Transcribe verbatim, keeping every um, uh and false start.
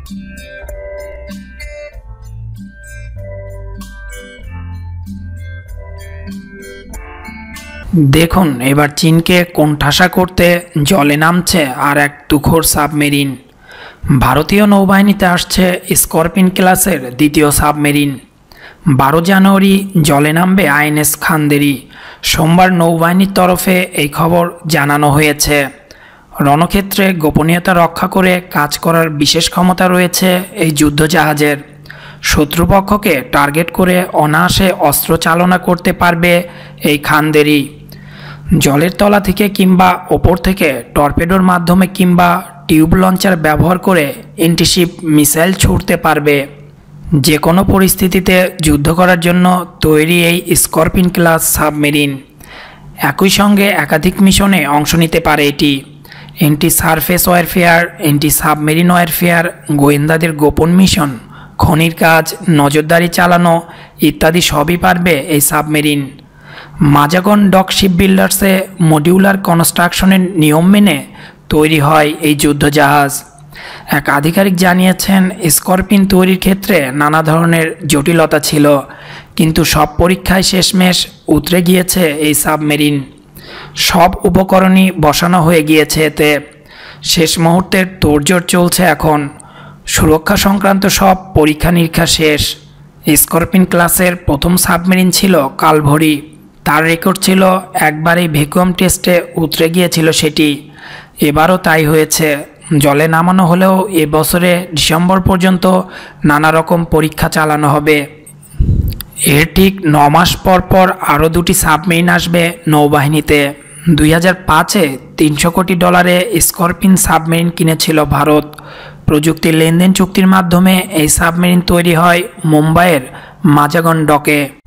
দেখুন এবার চীনকে কোণঠাসা করতে জলে নামছে আর এক তুখোড় সাবমেরিন। ভারতীয় নৌবাহিনীতে আসছে স্করপিন ক্লাসের দ্বিতীয় সাবমেরিন। বারো জানুয়ারি জলে নামবে আইএনএস খান্দেরি। সোমবার নৌবাহিনীর তরফে এই খবর জানানো হয়েছে। রণক্ষেত্রে গোপনীয়তা রক্ষা করে কাজ করার বিশেষ ক্ষমতা রয়েছে এই যুদ্ধজাহাজের। শত্রুপক্ষকে টার্গেট করে অনায়াসে অস্ত্র চালনা করতে পারবে এই খান্দেরি। জলের তলা থেকে কিংবা ওপর থেকে টর্পেডোর মাধ্যমে কিংবা টিউব লঞ্চার ব্যবহার করে অ্যান্টিশিপ মিসাইল ছুড়তে পারবে। যে কোনো পরিস্থিতিতে যুদ্ধ করার জন্য তৈরি এই স্করপিন ক্লাস সাবমেরিন। একই সঙ্গে একাধিক মিশনে অংশ নিতে পারে এটি। Anti surface warfare, anti submarine warfare, গোয়েন্দাদের গোপন মিশন, খনির কাজ, নজরদারি চালানো ইত্যাদি সবই পারবে এই সাবমেরিন। মাজাগন ডক শিপ বিল্ডার্সে মডিউলার কনস্ট্রাকশনের নিয়ম মেনে তৈরি হয় এই যুদ্ধজাহাজ। এক আধিকারিক জানিয়েছেন, স্করপিন তৈরির ক্ষেত্রে নানা ধরনের জটিলতা ছিল, কিন্তু সব পরীক্ষায় শেষমেশ উতরে গিয়েছে এই সাবমেরিন। সব উপকরণই বসানো হয়ে গিয়েছে এতে। শেষ মুহূর্তের তোড়জোড় চলছে এখন। সুরক্ষা সংক্রান্ত সব পরীক্ষা নিরীক্ষা শেষ। স্করপিন ক্লাসের প্রথম সাবমেরিন ছিল কালভরি। তার রেকর্ড ছিল একবারেই ভ্যাকুয়াম টেস্টে উতরে গিয়েছিল সেটি। এবারও তাই হয়েছে। জলে নামানো হলেও এবছরে ডিসেম্বর পর্যন্ত নানা রকম পরীক্ষা চালানো হবে। এর ঠিক ন মাস পর পর আরও দুটি সাবমেরিন আসবে নৌবাহিনীতে। দুই হাজার পাঁচে তিনশো কোটি ডলারে স্করপিন সাবমেরিন কিনেছিল ভারত। প্রযুক্তি লেনদেন চুক্তির মাধ্যমে এই সাবমেরিন তৈরি হয় মুম্বাইয়ের মাজাগন ডকে।